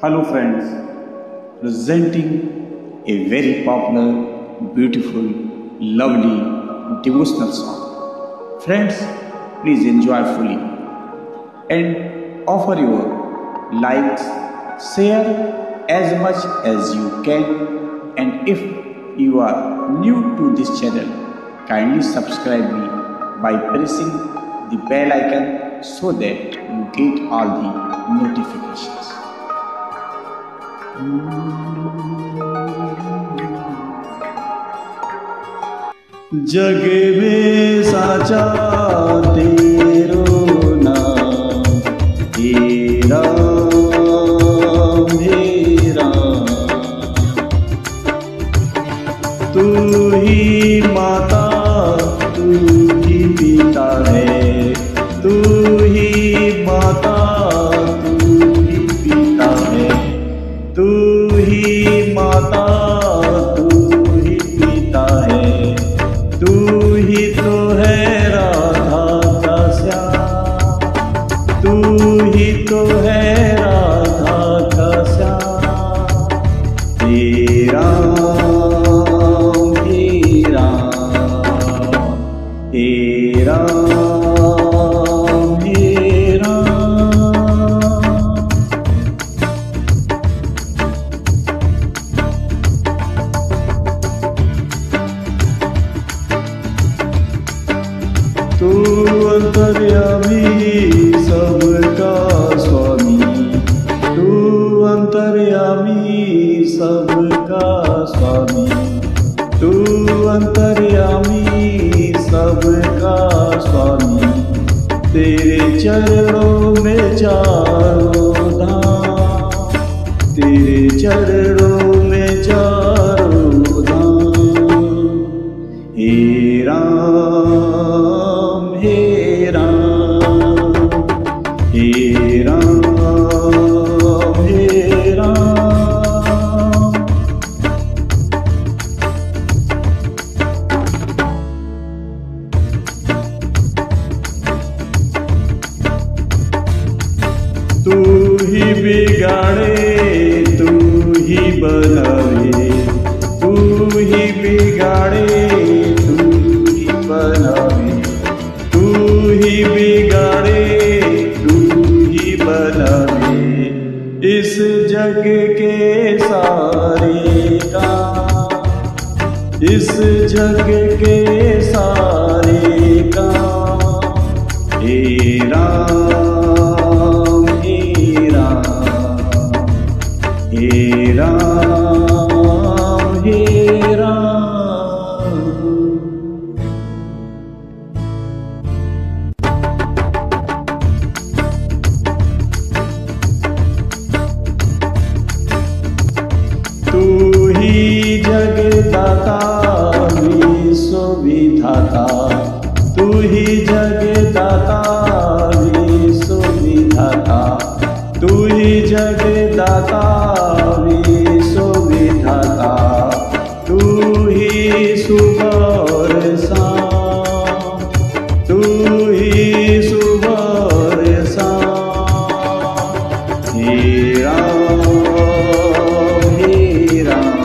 Hello friends, presenting a very popular, beautiful, lovely devotional song. Friends, please enjoy fully and offer your likes, share as much as you can, and if you are new to this channel, kindly subscribe me by pressing the bell icon so that you get all the notifications. जग में साचा तेरो नाम हे राम हे राम। तू ही माता तू ही पिता है, तू ही माता तू ही पिता है, तू ही माता तू ही पिता है, तू ही तो है राधा का श्याम, तू ही तो है राधा का श्याम। हे राम हे राम हे राम हे राम। तू अंतर्यामी सबका स्वामी, तू अंतर्यामी सबका स्वामी, तू अंतर्यामी सबका स्वामी। तेरे चरणों में चारों धाम, तेरे चरणों में चारों धाम। हे राम हे राम हे राम हे राम। तू ही बिगाड़े तू ही बनावे, तू ही बिगाड़े तू ही बनावे, तू ही बिगाड़े तू ही बनावे। इस जग के सारे काम, इस जग के सारे काम। हे राम हे राम हे राम हे राम। तू ही जगदाता विश्व विधाता, तू ही जगदाता विश्व विधाता, तू ही जगदाता विश्व विधाता। तू ही सुबह और शाम, तू ही सुबह और शाम। हे राम हे राम